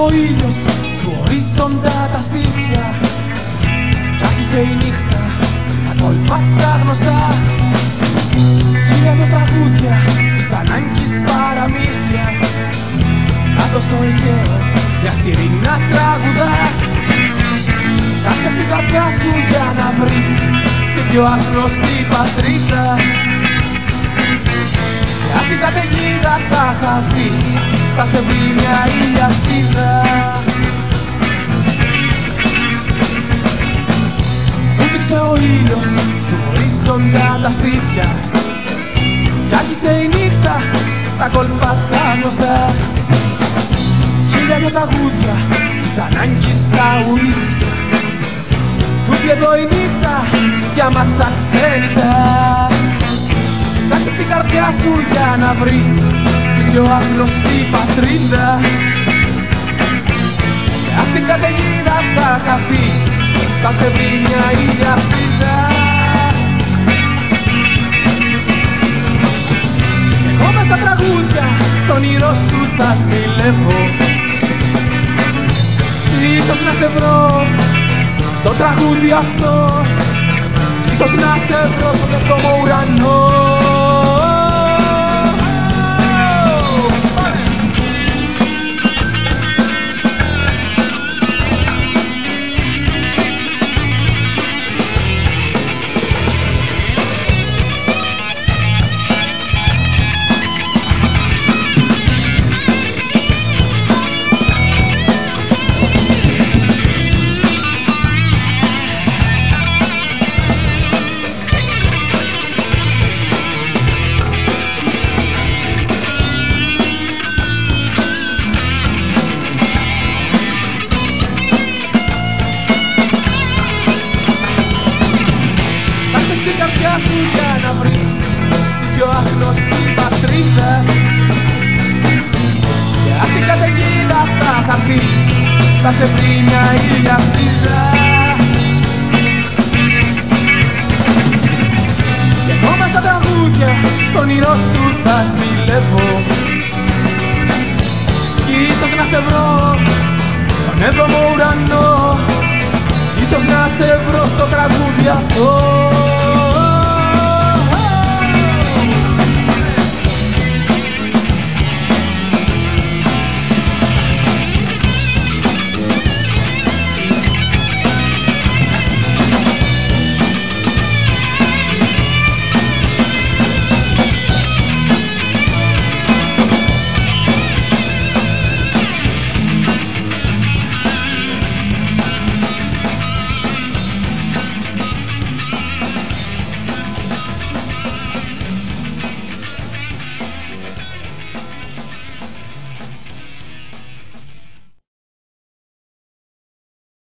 ο ήλιος σου ορίζοντα τα στήθια κι άρχισε η νύχτα, τα κόλπα τα γνωστά. Χίλια τραγούδια της ανάγκης παραμύθια κάτω στο Αιγαίο μια σιρήνα τραγουδά. Κάτσε στην καρδιά σου για να βρεις την πιο άγνωστη πατρίδα κι ας την καταιγίδα θα χαθείς, θα σε βρει μια ηλιακτίδα. Βούτυξε ο ήλιος σου ορίζοντα τα στήθια κι άρχισε η νύχτα, τα κόλπα τα γνωστά. Χίλια δυο τραγούδια της ανάγκης τα ουίσκια, τούτη εδώ η νύχτα για μας τα ξένητα. Ψάξε στην καρδιά σου για να βρεις την πιο άγνωστη πατρίδα και ας την καταιγίδα θα χαθείς, θα σε βρει μια ηλιακτίδα. Εγώ μες στα τραγούδια το όνειρό σου θα σμιλεύω, ίσως να σε βρω στο τραγούδι αυτό, ίσως να σε βρω στον εβδόμο ουρανό. Για να βρεις την πιο άγνωστη πατρίδα και ας την καταιγίδα θα χαθείς, θα σε βρει μια ηλιακτίδα. Και εγώ μες στα τραγούδια το όνειρό σου θα σμιλεύω κι ίσως να σε βρω στον έβδομο ουρανό, ίσως να σε βρω στο τραγούδι αυτό.